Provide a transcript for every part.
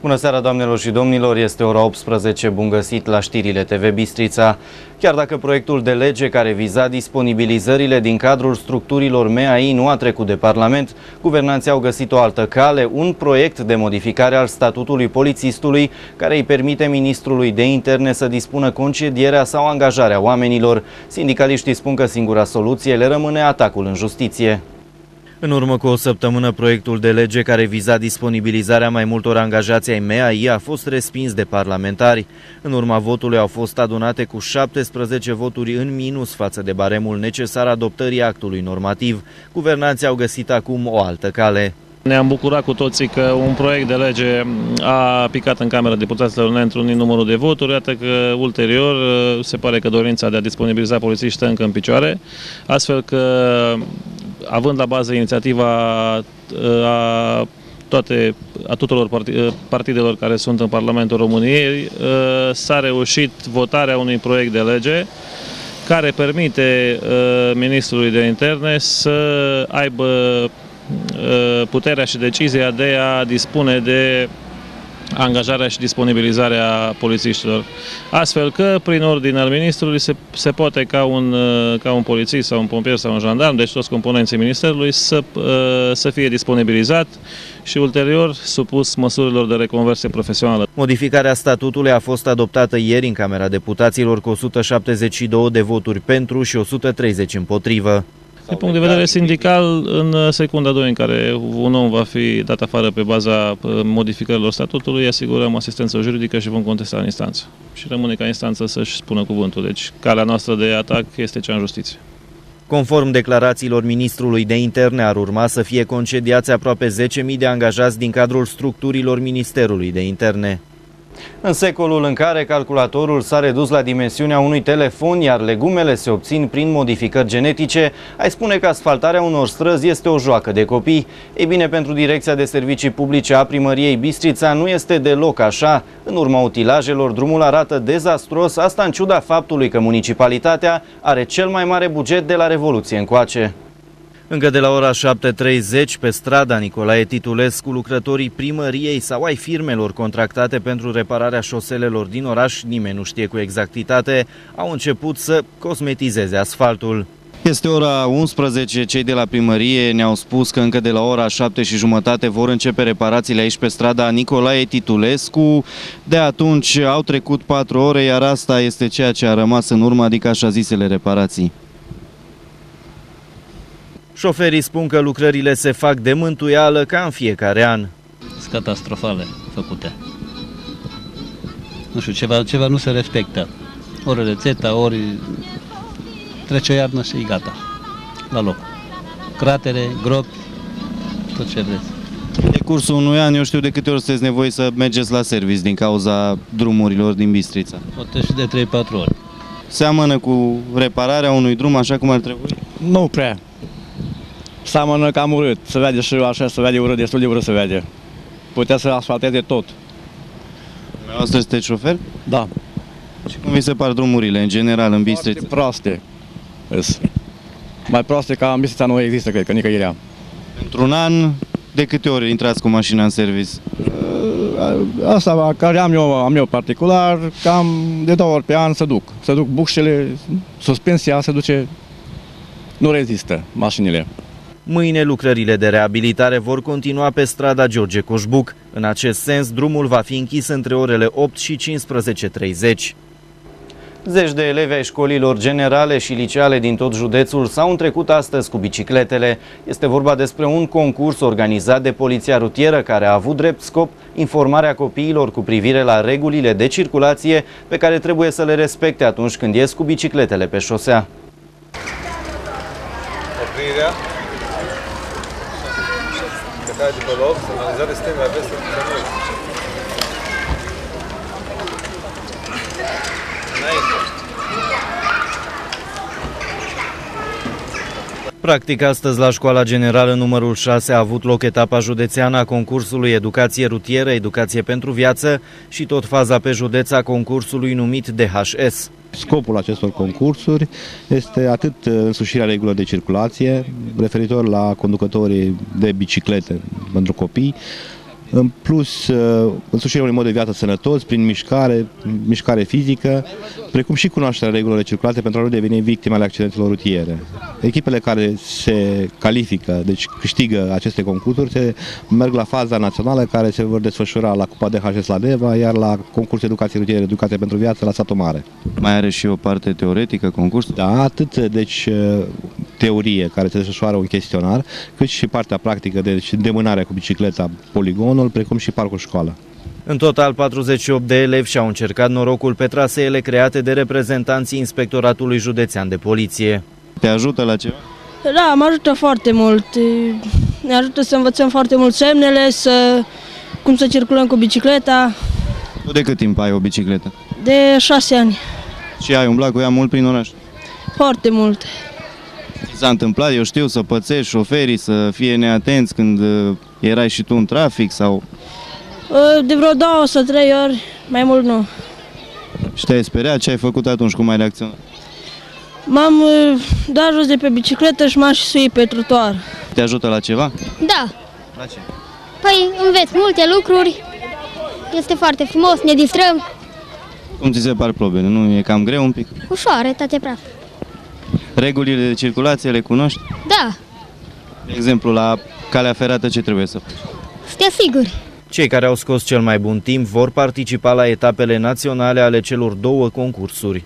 Bună seara, doamnelor și domnilor, este ora 18, bun găsit la știrile TV Bistrița. Chiar dacă proiectul de lege care viza disponibilizările din cadrul structurilor MAI nu a trecut de Parlament, guvernanții au găsit o altă cale, un proiect de modificare al statutului polițistului care îi permite ministrului de interne să dispună concedierea sau angajarea oamenilor. Sindicaliștii spun că singura soluție le rămâne atacul în justiție. În urmă cu o săptămână, proiectul de lege care viza disponibilizarea mai multor angajați ai MAI a fost respins de parlamentari. În urma votului au fost adunate cu 17 voturi în minus față de baremul necesar adoptării actului normativ. Guvernanții au găsit acum o altă cale. Ne-am bucurat cu toții că un proiect de lege a picat în Camera Deputaților neîntrunit numărul de voturi, iată că ulterior se pare că dorința de a disponibiliza polițiști stă încă în picioare, astfel că, având la bază inițiativa a tuturor partidelor care sunt în Parlamentul României, s-a reușit votarea unui proiect de lege care permite ministrului de interne să aibă puterea și decizia de a dispune de angajarea și disponibilizarea polițiștilor. Astfel că, prin ordine al ministrului, se poate ca un polițist sau un pompier sau un jandarm, deci toți componenții ministerului, să fie disponibilizat și ulterior supus măsurilor de reconversie profesională. Modificarea statutului a fost adoptată ieri în Camera Deputaților cu 172 de voturi pentru și 130 împotrivă. Din punct de vedere sindical, în secunda 2 în care un om va fi dat afară pe baza modificărilor statutului, asigurăm asistență juridică și vom contesta în instanță. Și rămâne ca instanță să-și spună cuvântul. Deci calea noastră de atac este cea în justiție. Conform declarațiilor ministrului de interne, ar urma să fie concediați aproape 10.000 de angajați din cadrul structurilor Ministerului de Interne. În secolul în care calculatorul s-a redus la dimensiunea unui telefon, iar legumele se obțin prin modificări genetice, ai spune că asfaltarea unor străzi este o joacă de copii. Ei bine, pentru Direcția de Servicii Publice a Primăriei Bistrița nu este deloc așa. În urma utilajelor, drumul arată dezastruos, asta în ciuda faptului că municipalitatea are cel mai mare buget de la Revoluție încoace. Încă de la ora 7:30, pe strada Nicolae Titulescu, lucrătorii primăriei sau ai firmelor contractate pentru repararea șoselelor din oraș, nimeni nu știe cu exactitate, au început să cosmetizeze asfaltul. Este ora 11, cei de la primărie ne-au spus că încă de la ora 7:30 vor începe reparațiile aici pe strada Nicolae Titulescu. De atunci au trecut 4 ore, iar asta este ceea ce a rămas în urmă, adică așa zisele reparații. Șoferii spun că lucrările se fac de mântuială ca în fiecare an. Sunt catastrofale făcute. Nu știu, ceva nu se respectă. Ori rețeta, ori trece o iarnă și e gata. La loc. Cratere, gropi, tot ce vreți. De cursul unui an, eu știu de câte ori sunteți nevoie să mergeți la serviciu din cauza drumurilor din Bistrița. Poate și de 3-4 ori. Seamănă cu repararea unui drum așa cum ar trebui? Nu prea. Seamănă cam urât, se vede și așa, se vede urât, destul de urât se vede. Putea să asfalteze tot. Dumneavoastră sunteți șofer? Da. Și cum vi se par drumurile, în general, în Bistrița? Foarte proaste. Mai proaste ca în Bistrița nu există, cred că nicăieri. Într-un an, de câte ori intrați cu mașina în serviciu? Asta care am eu particular, cam de 2 ori pe an se duc. Se duc bucșele, suspensia se duce, nu rezistă mașinile. Mâine lucrările de reabilitare vor continua pe strada George Coșbuc. În acest sens, drumul va fi închis între orele 8 și 15:30. Zeci de elevi ai școlilor generale și liceale din tot județul s-au întrecut astăzi cu bicicletele. Este vorba despre un concurs organizat de Poliția Rutieră care a avut drept scop informarea copiilor cu privire la regulile de circulație pe care trebuie să le respecte atunci când ies cu bicicletele pe șosea. Oprirea, cătare de pe loc, semnalizare stângă, aveți să nu. Practic, astăzi la Școala Generală numărul 6 a avut loc etapa județeană a concursului Educație Rutieră, Educație pentru Viață și tot faza pe județ a concursului numit DHS. Scopul acestor concursuri este atât însușirea regulilor de circulație, referitor la conducătorii de biciclete pentru copii, În plus, însușirea unui mod de viață sănătos, prin mișcare fizică, precum și cunoașterea regulilor circulate pentru a nu deveni victime ale accidentelor rutiere. Echipele care se califică, deci câștigă aceste concursuri, merg la faza națională care se vor desfășura la Cupa DHS la Deva, iar la concursul Educație Rutieră, Educație pentru Viață la Satul Mare. Mai are și o parte teoretică concursul? Da, atât deci teorie care se desfășoară un chestionar, cât și partea practică, deci îndemânarea cu bicicleta, poligonul, precum și parcul școală. În total, 48 de elevi și-au încercat norocul pe traseele create de reprezentanții Inspectoratului Județean de Poliție. Te ajută la ceva? Da, mă ajută foarte mult. Ne ajută să învățăm foarte mult semnele, cum să circulăm cu bicicleta. Tu de cât timp ai o bicicletă? De 6 ani. Și ai umblat cu ea mult prin oraș? Foarte mult. Ți s-a întâmplat, eu știu, să pățești șoferii, să fie neatenți când erai și tu în trafic sau... De vreo 2 sau 3 ori, mai mult nu. Și te-ai speriat? Ce ai făcut atunci? Cum ai reacționat? M-am dat jos de pe bicicletă și m-am și suit pe trotuar. Te ajută la ceva? Da. La ce? Păi înveți multe lucruri, este foarte frumos, ne distrăm. Cum ți se par probele? Nu e cam greu un pic? Ușoare, toate praf. Regulile de circulație le cunoști? Da. De exemplu, la calea ferată ce trebuie să faci? Să te asiguri. Cei care au scos cel mai bun timp vor participa la etapele naționale ale celor 2 concursuri.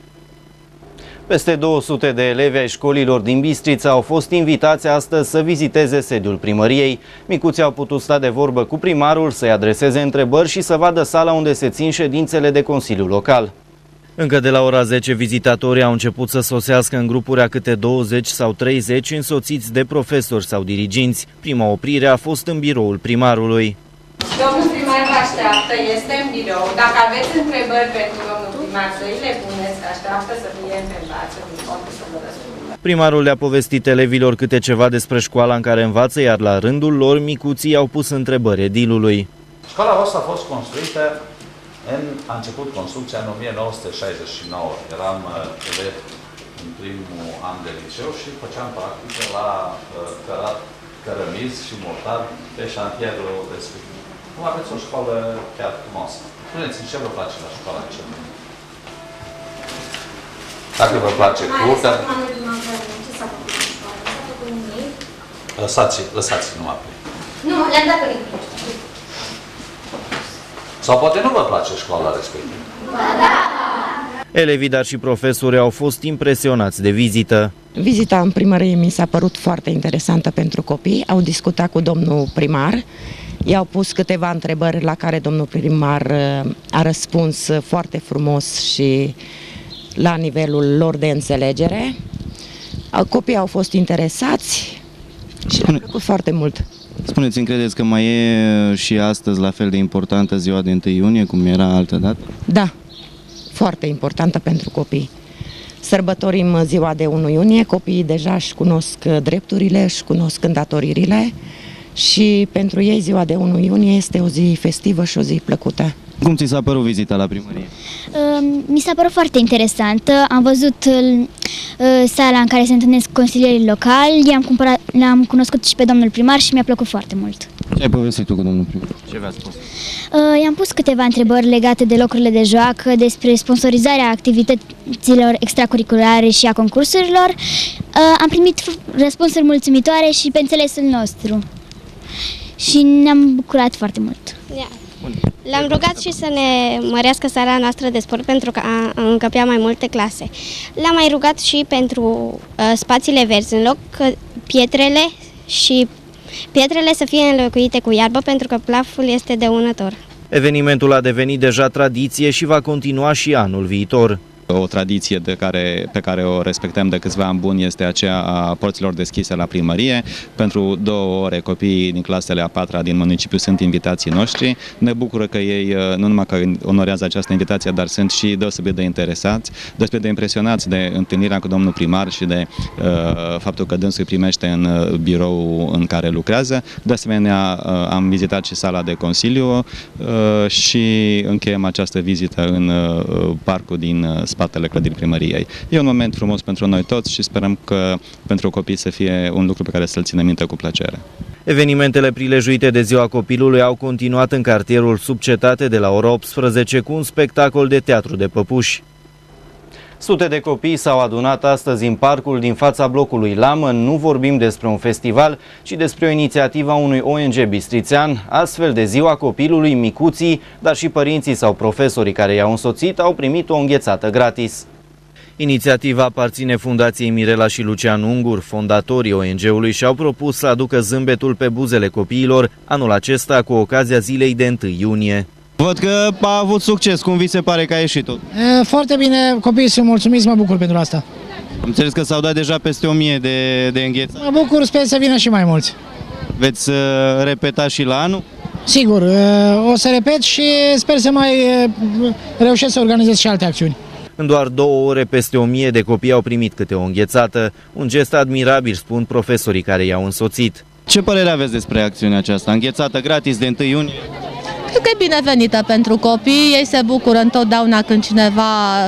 Peste 200 de elevi ai școlilor din Bistrița au fost invitați astăzi să viziteze sediul primăriei. Micuții au putut sta de vorbă cu primarul, să-i adreseze întrebări și să vadă sala unde se țin ședințele de Consiliul Local. Încă de la ora 10, vizitatorii au început să sosească în grupuri a câte 20 sau 30, însoțiți de profesori sau diriginți. Prima oprire a fost în biroul primarului. Domnul primar vă așteaptă, este în birou. Dacă aveți întrebări pentru domnul primar, să îi le puneți, așteaptă să fie întrebați, să vă răspundă. Primarul le-a povestit elevilor câte ceva despre școala în care învață, iar la rândul lor, micuții au pus întrebări edilului. Școala voastră a fost construită, a început construcția în 1969. Eram elev în primul an de liceu și făceam practică la cărămizi și mortar pe șantierul respectiv. Nu aveți o școală chiar frumoasă. Spuneți-mi ce vă place la școala cel mai mult. Dacă vă place curtea... Ce s-a făcut în școală? Nu s-a făcut nimic. Lăsați-i numai pe. Nu, le-am dat pe Sau poate nu vă place școala respectivă. Da. Elevii, dar și profesori au fost impresionați de vizită. Vizita în primărie mi s-a părut foarte interesantă pentru copii. Au discutat cu domnul primar, i-au pus câteva întrebări la care domnul primar a răspuns foarte frumos și la nivelul lor de înțelegere. Copiii au fost interesați și le-a plăcut foarte mult. Spuneți-mi, credeți că mai e și astăzi la fel de importantă ziua de 1 iunie, cum era altă dată? Da, foarte importantă pentru copii. Sărbătorim ziua de 1 iunie, copiii deja își cunosc drepturile, își cunosc îndatoririle și pentru ei ziua de 1 iunie este o zi festivă și o zi plăcută. Cum ți s-a părut vizita la primărie? Mi s-a părut foarte interesantă. Am văzut sala în care se întâlnesc consilierii locali, l-am cunoscut și pe domnul primar și mi-a plăcut foarte mult. Ce ai povestit tu cu domnul primar? Ce v-ați spus? I-am pus câteva întrebări legate de locurile de joacă, despre sponsorizarea activităților extracurriculare și a concursurilor. Am primit răspunsuri mulțumitoare și pe înțelesul nostru. Și ne-am bucurat foarte mult. L-am rugat și să ne mărească sala noastră de sport pentru că încăpea mai multe clase. L-am mai rugat și pentru spațiile verzi, în loc pietrele să fie înlocuite cu iarbă pentru că plaful este dăunător. Evenimentul a devenit deja tradiție și va continua și anul viitor. O tradiție pe care o respectăm de câțiva ani buni este aceea a porților deschise la primărie. Pentru 2 ore copiii din clasele a 4-a din municipiu sunt invitații noștri. Ne bucură că ei nu numai că onorează această invitație, dar sunt și deosebit de interesați, deosebit de impresionați de întâlnirea cu domnul primar și de faptul că dânsul îi primește în birou în care lucrează. De asemenea, am vizitat și sala de consiliu și încheiem această vizită în parcul din spatele clădirii primăriei. E un moment frumos pentru noi toți și sperăm că pentru copii să fie un lucru pe care să-l ținem minte cu plăcere. Evenimentele prilejuite de Ziua Copilului au continuat în cartierul Subcetate de la ora 18 cu un spectacol de teatru de păpuși. Sute de copii s-au adunat astăzi în parcul din fața blocului Lamă. Nu vorbim despre un festival, ci despre o inițiativă a unui ONG bistrițean. Astfel, de Ziua Copilului, micuții, dar și părinții sau profesorii care i-au însoțit au primit o înghețată gratis. Inițiativa aparține Fundației Mirela și Lucian Ungur. Fondatorii ONG-ului și-au propus să aducă zâmbetul pe buzele copiilor anul acesta cu ocazia zilei de 1 iunie. Văd că a avut succes. Cum vi se pare că a ieșit tot? Foarte bine, copiii sunt mulțumiți, mă bucur pentru asta. Am înțeles că s-au dat deja peste 1000 de înghețate. Mă bucur, sper să vină și mai mulți. Veți repeta și la anul? Sigur, o să repet și sper să mai reușesc să organizez și alte acțiuni. În doar 2 ore, peste 1000 de copii au primit câte o înghețată, un gest admirabil, spun profesorii care i-au însoțit. Ce părere aveți despre acțiunea aceasta? Înghețată gratis de 1 iunie? Cred că e binevenită pentru copii, ei se bucură întotdeauna când cineva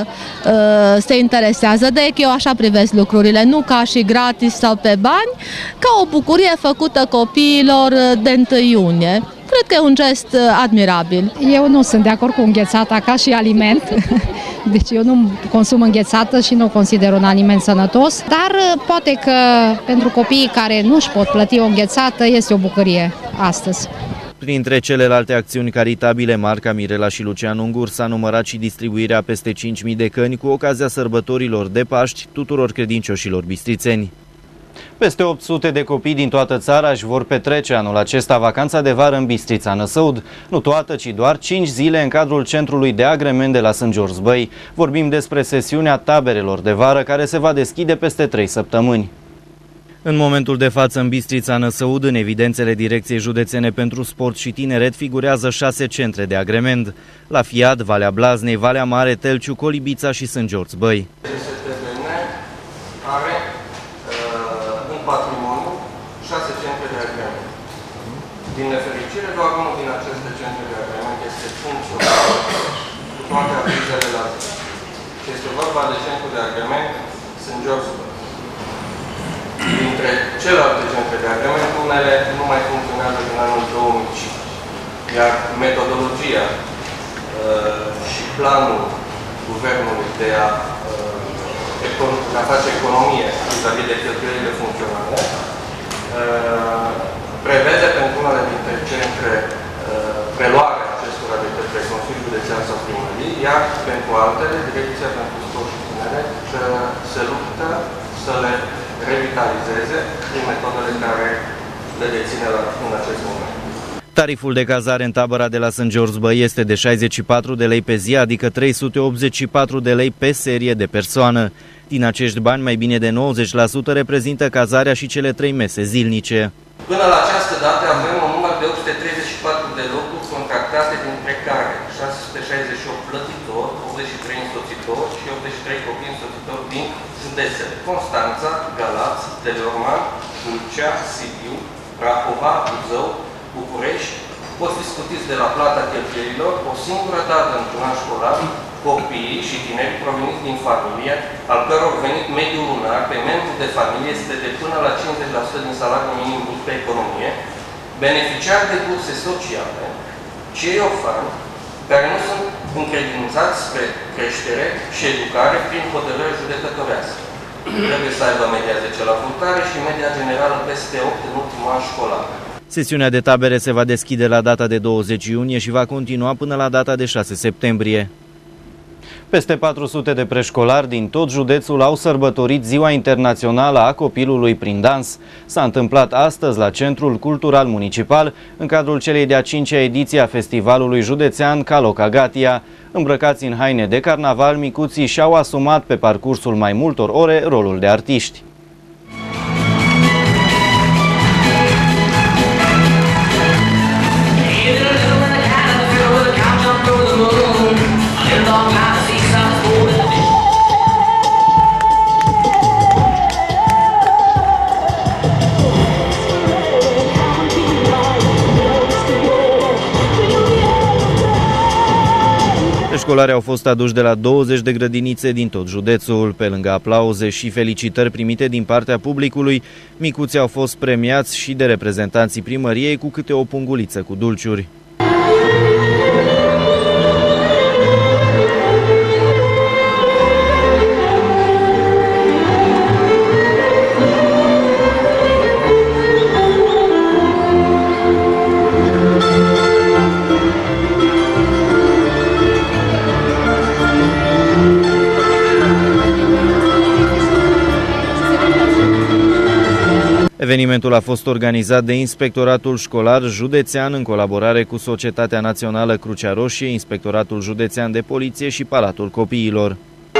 se interesează, de eu așa privesc lucrurile, nu ca și gratis sau pe bani, ca o bucurie făcută copiilor de 1 iunie. Cred că e un gest admirabil. Eu nu sunt de acord cu înghețata ca și aliment, deci eu nu consum înghețată și nu o consider un aliment sănătos, dar poate că pentru copiii care nu își pot plăti o înghețată este o bucurie astăzi. Printre celelalte acțiuni caritabile, marca Mirela și Lucian Ungur s-a numărat și distribuirea peste 5.000 de căni cu ocazia sărbătorilor de Paști tuturor credincioșilor bistrițeni. Peste 800 de copii din toată țara își vor petrece anul acesta vacanța de vară în Bistrița Năsăud. Nu toată, ci doar 5 zile în cadrul Centrului de Agrement de la Sângeorț-Băi. Vorbim despre sesiunea taberelor de vară care se va deschide peste 3 săptămâni. În momentul de față, în Bistrița Năsăud, în evidențele Direcției Județene pentru Sport și Tineret, figurează 6 centre de agrement: la Fiat, Valea Blaznei, Valea Mare, Telciu, Colibița și Sângeorț-Băi. Are în patrimoniu 6 centre de agrement. Din nefericire, doar unul din aceste centre de agrement este funcțional cu toate avizele la zi. Și este vorba de centru de agrement Sângeorț-Băi. Dintre celelalte centre de agrement, unele nu mai funcționează din anul 2005. Iar metodologia și planul guvernului de a face economie vis-a-vis de cheltuielile funcționale prevede pentru unele dintre centre preluarea acestora de către Consiliul Județean sau Primării, iar pentru altele, Direcția pentru Sport și Tineret se luptă să le revitalizeze prin metodele care le deține în acest moment. Tariful de cazare în tabăra de la Sângeorț-Băi este de 64 de lei pe zi, adică 384 de lei pe serie de persoană. Din acești bani, mai bine de 90% reprezintă cazarea și cele 3 mese zilnice. Până la această dată avem un număr de 834 de locuri contractate, dintre care 668 plătitori, 83 însoțitori și 83 copii însoțitori din județele Constanța, Galați, Teleorman, Tulcea, Sibiu, Rahova, Buzău, București. Pot fi scutiți de la plata cheltuielilor o singură dată într-un an școlar copiii și tineri proveniți din familie, al căror venit mediu lunar pe membru de familie este de până la 50% din salariul minim brut pe economie, beneficiari de burse sociale, cei orfani care nu sunt încredințați spre creștere și educare prin hotărâre judecătorească. Trebuie să aibă media 10 la punctare și media generală peste 8 în ultimul an școlar. Sesiunea de tabere se va deschide la data de 20 iunie și va continua până la data de 6 septembrie. Peste 400 de preșcolari din tot județul au sărbătorit Ziua Internațională a Copilului prin dans. S-a întâmplat astăzi la Centrul Cultural Municipal, în cadrul celei de-a 5-a ediție a Festivalului Județean Caloca-Gatia. Îmbrăcați în haine de carnaval, micuții și-au asumat pe parcursul mai multor ore rolul de artiști. Școlari au fost aduși de la 20 de grădinițe din tot județul. Pe lângă aplauze și felicitări primite din partea publicului, micuții au fost premiați și de reprezentanții primăriei cu câte o punguliță cu dulciuri. Evenimentul a fost organizat de Inspectoratul Școlar Județean în colaborare cu Societatea Națională Crucea Roșie, Inspectoratul Județean de Poliție și Palatul Copiilor.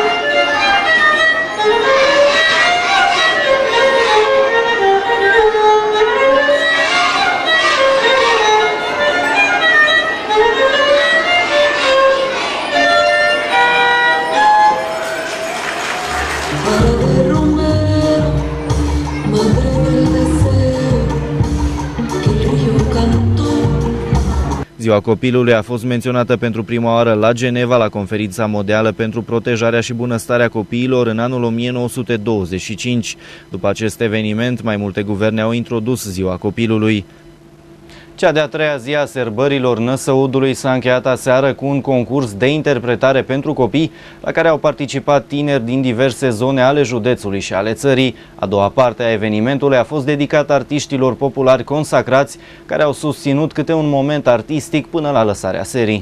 Ziua Copilului a fost menționată pentru prima oară la Geneva, la Conferința Mondială pentru Protejarea și Bunăstarea Copiilor în anul 1925. După acest eveniment, mai multe guverne au introdus Ziua Copilului. Cea de-a treia zi a sărbărilor Năsăudului s-a încheiat aseară cu un concurs de interpretare pentru copii, la care au participat tineri din diverse zone ale județului și ale țării. A doua parte a evenimentului a fost dedicată artiștilor populari consacrați, care au susținut câte un moment artistic până la lăsarea serii.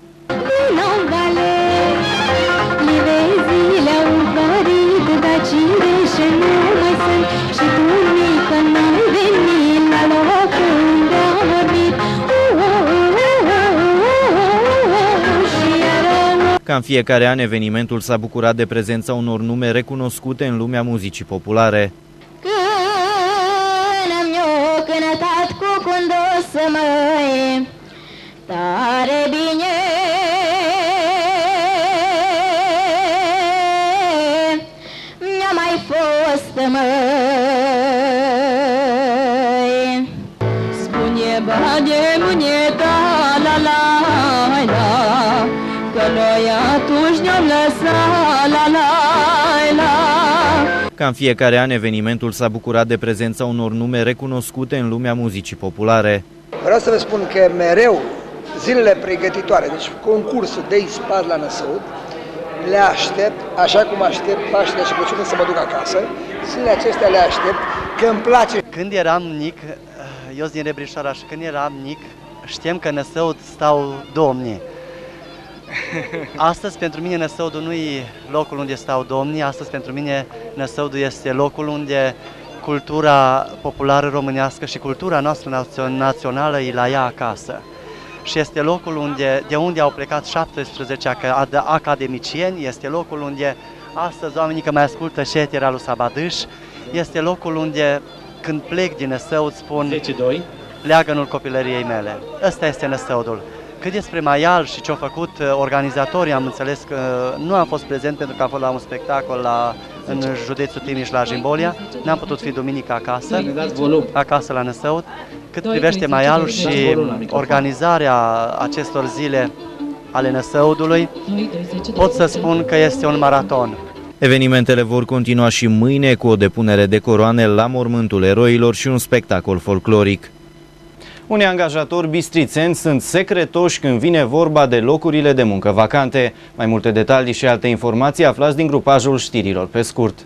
Ca în fiecare an, evenimentul s-a bucurat de prezența unor nume recunoscute în lumea muzicii populare. Când am cântat cu cundos măi, tare bine mi-a mai fost măi. Spune bane muneta la la la, că noi atunci ne-am lăsat la la la. Ca în fiecare an, evenimentul s-a bucurat de prezența unor nume recunoscute în lumea muzicii populare. Vreau să vă spun că mereu zilele pregătitoare, deci concursul de ispat la Năsăud, le aștept, așa cum aștept Paștele și Crăciunul să mă duc acasă. Zilele acestea le aștept, că îmi place. Când eram mic, eu sunt din Rebrișoara și când eram mic, știam că Năsăud stau domnii. Astăzi pentru mine Năsăudul nu e locul unde stau domnii, astăzi pentru mine Năsăudul este locul unde cultura populară românească și cultura noastră națională e la ea acasă. Și este locul de unde au plecat 17 academicieni, este locul unde astăzi oamenii că mai ascultă șetera lui Sabadâș, este locul unde când plec din Năsăud spun leagănul copilăriei mele. Ăsta este Năsăudul. Cât despre Maial și ce-au făcut organizatorii, am înțeles că nu am fost prezent pentru că am fost la un spectacol în județul Timiș la Jimbolia. N-am putut fi duminică acasă la Năsăud. Cât privește Maialul și organizarea acestor zile ale Năsăudului, pot să spun că este un maraton. Evenimentele vor continua și mâine cu o depunere de coroane la mormântul eroilor și un spectacol folcloric. Unii angajatori bistrițeni sunt secretoși când vine vorba de locurile de muncă vacante. Mai multe detalii și alte informații aflați din grupajul știrilor pe scurt.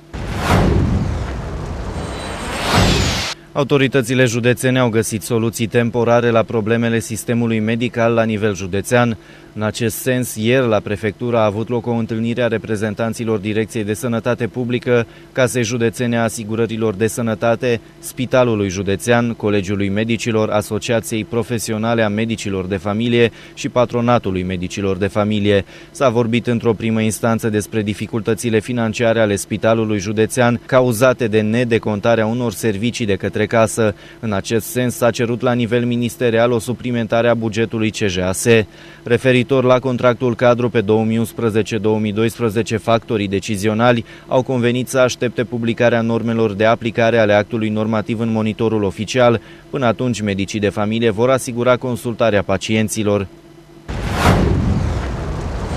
Autoritățile județene au găsit soluții temporare la problemele sistemului medical la nivel județean. În acest sens, ieri la prefectură a avut loc o întâlnire a reprezentanților Direcției de Sănătate Publică, Casei Județene a Asigurărilor de Sănătate, Spitalului Județean, Colegiului Medicilor, Asociației Profesionale a Medicilor de Familie și Patronatului Medicilor de Familie. S-a vorbit într-o primă instanță despre dificultățile financiare ale Spitalului Județean cauzate de nedecontarea unor servicii de către casă. În acest sens s-a cerut la nivel ministerial o suplimentare a bugetului CJAS. Referitor la contractul cadru pe 2011-2012, factorii decizionali au convenit să aștepte publicarea normelor de aplicare ale actului normativ în monitorul oficial. Până atunci, medicii de familie vor asigura consultarea pacienților.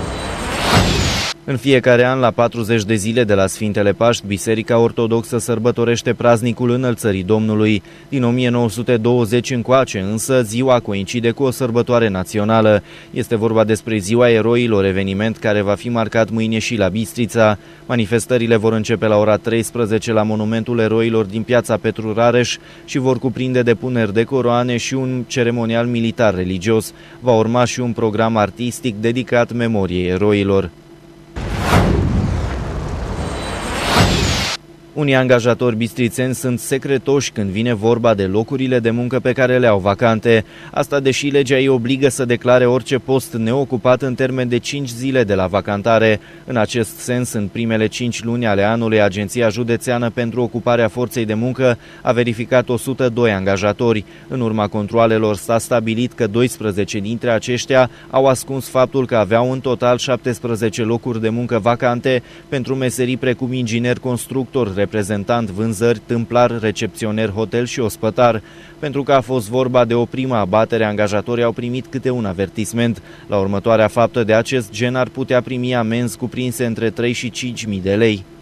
În fiecare an, la 40 de zile de la Sfintele Paști, Biserica Ortodoxă sărbătorește praznicul Înălțării Domnului. Din 1920 încoace, însă, ziua coincide cu o sărbătoare națională. Este vorba despre Ziua Eroilor, eveniment care va fi marcat mâine și la Bistrița. Manifestările vor începe la ora 13 la Monumentul Eroilor din Piața Petru Rareș și vor cuprinde depuneri de coroane și un ceremonial militar religios. Va urma și un program artistic dedicat memoriei eroilor. Unii angajatori bistrițeni sunt secretoși când vine vorba de locurile de muncă pe care le au vacante. Asta deși legea îi obligă să declare orice post neocupat în termen de 5 zile de la vacantare. În acest sens, în primele 5 luni ale anului, Agenția Județeană pentru Ocuparea Forței de Muncă a verificat 102 angajatori. În urma controalelor s-a stabilit că 12 dintre aceștia au ascuns faptul că aveau în total 17 locuri de muncă vacante pentru meserii precum inginer constructor, reprezentant vânzări, tâmplar, recepționer hotel și ospătar. Pentru că a fost vorba de o primă abatere, angajatorii au primit câte un avertisment. La următoarea faptă de acest gen ar putea primi amenzi cuprinse între 3 și 5.000 de lei.